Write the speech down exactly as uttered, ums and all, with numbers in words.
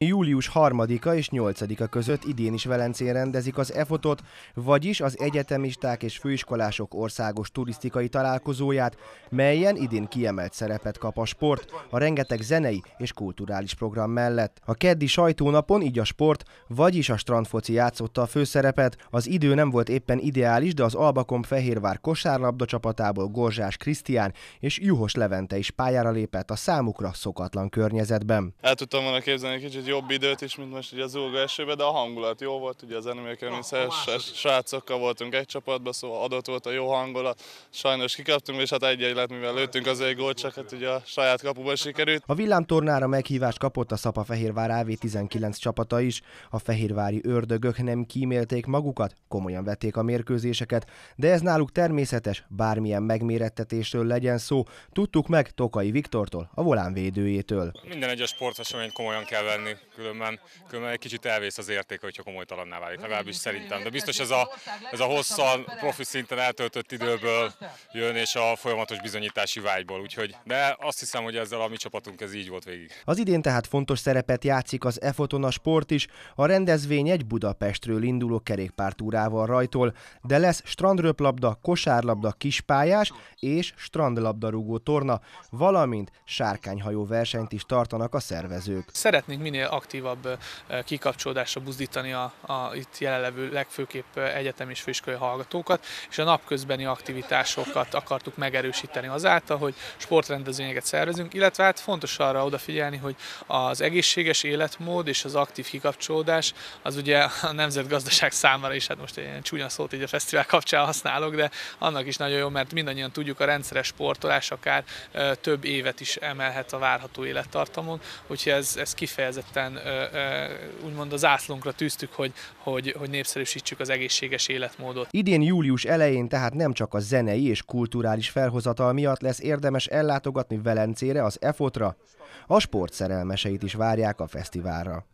július harmadika és nyolcadika között idén is Velencén rendezik az e fotot, vagyis az egyetemisták és főiskolások országos turisztikai találkozóját, melyen idén kiemelt szerepet kap a sport, a rengeteg zenei és kulturális program mellett. A keddi sajtónapon így a sport, vagyis a strandfoci játszotta a főszerepet, az idő nem volt éppen ideális, de az Albakom-Fehérvár kosárlabda csapatából Gorzsás Krisztián és Juhos Levente is pályára lépett a számukra szokatlan környezetben. El tudtam volna képzelni egy kicsit jobb időt is, mint most ugye az zúgó esőben, de a hangulat jó volt, ugye az Animal srácokkal voltunk egy csapatban, szóval adott volt a jó hangulat. Sajnos kikaptunk, és hát egy-egy lett, mivel lőttünk az egy gólt, csak hát ugye a saját kapuban sikerült. A villámtornára meghívást kapott a Szapafehérvár á vé tizenkilenc csapata is. A fehérvári ördögök nem kímélték magukat, komolyan vették a mérkőzéseket, de ez náluk természetes, bármilyen megmérettetésről legyen szó, tudtuk meg Tokai Viktortól, a Volán védőjétől. Minden egyes sporteseményt komolyan kell venni, különben, különben egy kicsit elvész az értéke, hogyha komolytalanná válik, legalábbis szerintem. De biztos ez a, ez a hosszan, profi szinten eltöltött időből jön, és a folyamatos bizonyítási vágyból, úgyhogy, de azt hiszem, hogy ezzel a mi csapatunk ez így volt végig. Az idén tehát fontos szerepet játszik az e foton a sport is, a rendezvény egy Budapestről induló kerékpártúrával rajtol, de lesz strandröplabda, kosárlabda, kispályás és strandlabdarúgó torna, valamint sárkányhajó versenyt is tartanak a szervezők. Szeretnénk minél aktívabb kikapcsolódásra buzdítani a, a itt jelenlevő legfőképp egyetemi és főiskolai hallgatókat, és a napközbeni aktivitásokat akartuk megerősíteni azáltal, hogy sportrendezvényeket szervezünk, illetve hát fontos arra odafigyelni, hogy az egészséges életmód és az aktív kikapcsolódás az ugye a nemzetgazdaság számára is, hát most egy ilyen csúnya szót így a fesztivál kapcsán használok, de annak is nagyon jó, mert mindannyian tudjuk, a rendszeres sportolás akár több évet is emelhet a várható élettartamon, úgyhogy ez, ez kifejezetten úgymond az zászlónkra tűztük, hogy, hogy, hogy népszerűsítsük az egészséges életmódot. Idén július elején tehát nem csak a zenei és kulturális felhozatal miatt lesz érdemes ellátogatni Velencére az e fotra, a sport szerelmeseit is várják a fesztiválra.